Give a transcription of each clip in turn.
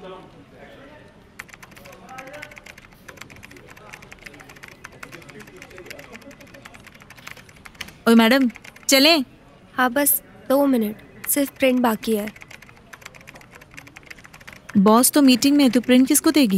ओए मैडम, चलें? हाँ बस 2 मिनट, सिर्फ प्रिंट बाकी है। बॉस तो मीटिंग में है, तो प्रिंट किसको देगी?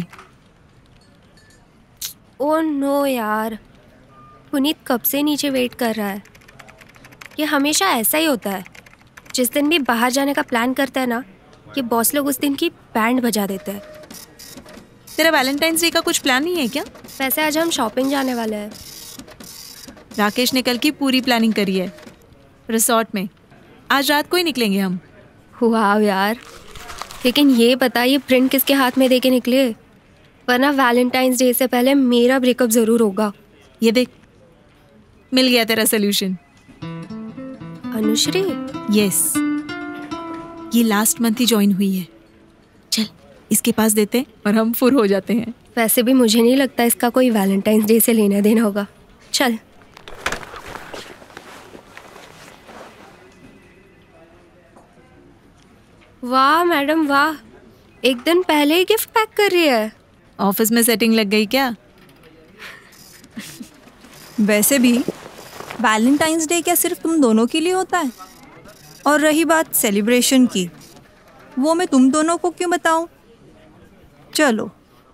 ओह नो यार, पुनीत कब से नीचे वेट कर रहा है। ये हमेशा ऐसा ही होता है, जिस दिन भी बाहर जाने का प्लान करता है ना, ये बॉस लोग उस दिन की बैंड बजा देते हैं। तेरा वैलेंटाइंस डे का कुछ प्लान नहीं है क्या? वैसे आज हम शॉपिंग जाने वाले हैं। राकेश ने कल की पूरी प्लानिंग करी है, रिसोर्ट में। आज रात को ही निकलेंगे हम। वाह यार, लेकिन ये बता, ये प्रिंट किसके हाथ में दे के निकले? वरना वैलेंटाइंस डे से पहले मेरा ब्रेकअप जरूर होगा। ये देख, मिल गया तेरा सोल्यूशन। अनुश्री? यस, ये लास्ट मंथ ही ज्वाइन हुई है। चल इसके पास देते हैं और हम फुर हो जाते हैं। वैसे भी मुझे नहीं लगता इसका कोई वैलेंटाइंस डे से लेना देना होगा। चल। वाह मैडम वाह, एक दिन पहले ही गिफ्ट पैक कर रही है। ऑफिस में सेटिंग लग गई क्या? वैसे भी वैलेंटाइंस डे क्या सिर्फ तुम दोनों के लिए होता है? और रही बात सेलिब्रेशन की, वो मैं तुम दोनों को क्यों बताऊं? चलो।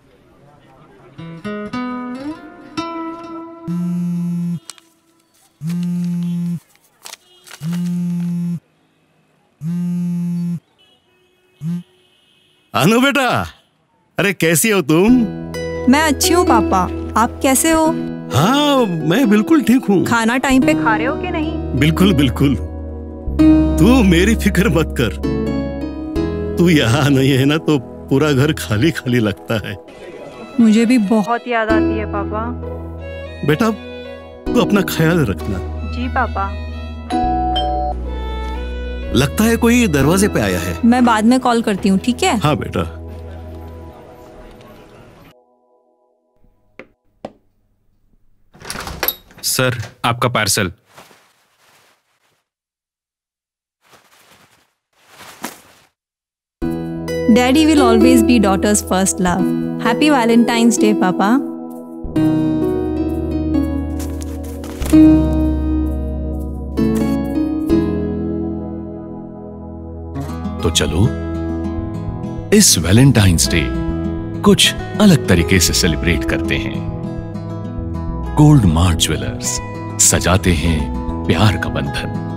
अनु बेटा, अरे कैसी हो तुम? मैं अच्छी हूँ पापा, आप कैसे हो? हाँ मैं बिल्कुल ठीक हूँ। खाना टाइम पे खा रहे हो कि नहीं? बिल्कुल बिल्कुल, तू मेरी फिक्र मत कर। तू यहाँ नहीं है ना तो पूरा घर खाली खाली लगता है। मुझे भी बहुत याद आती है पापा। बेटा तू अपना ख्याल रखना। जी पापा। लगता है कोई दरवाजे पे आया है। मैं बाद में कॉल करती हूँ, ठीक है? हाँ बेटा। सर, आपका parcel. Daddy will always be daughter's first love. Happy Valentine's Day, पापा। तो चलो इस वैलेंटाइंस डे कुछ अलग तरीके से सेलिब्रेट करते हैं। गोल्ड मार्ट ज्वेलर्स सजाते हैं प्यार का बंधन।